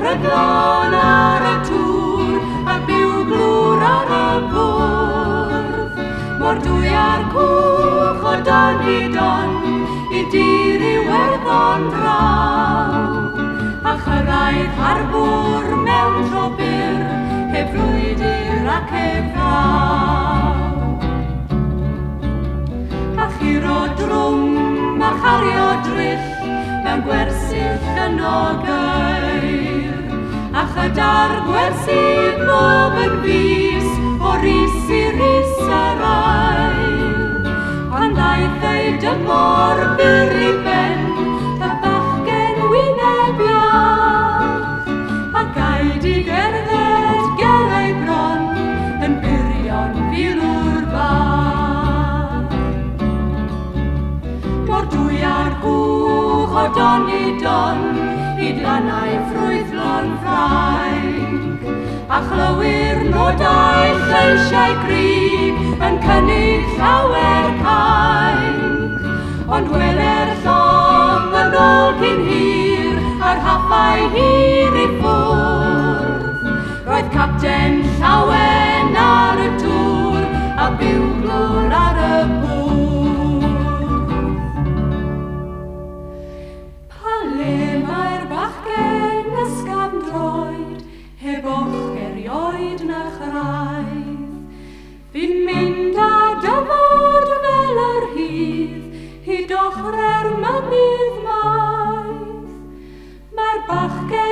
Rydlon ar y tŵr a biwglwr ar y bwrdd. Mor dwy ar cwch o don i don i dir i werddon draw. A chyrraedd harbwr mewn tro byr heb frwydr ac heb fraw. A chiro drwm a chario drill mewn gwersyll yn o geir. A chydar gwersi bob yn fus o rys i rys yr ail. Pan daeth ei dymor byr i ben y bachgen wyneb iach. A gaid I gerdded ger ei bron yn byrion filwr bach. Mor dwy ar gwch o don i don I dlanau ffrwythlon ffrainc. A chlywir nodau lleisiau gryf yn cynnig llawer cainc. Ond weler llong yn ôl cyn hir a'r haffau hir I ffwrdd. Roedd capten llawen ar y tŵr a biwglwr ar y bwrdd. Pa le mae'r bachgen ysgafn droed heb och erioed na chraidd. Fi'n mynd a dyfod fel yr hydd hyd ochre'r mynydd maith. Mae'r bachgen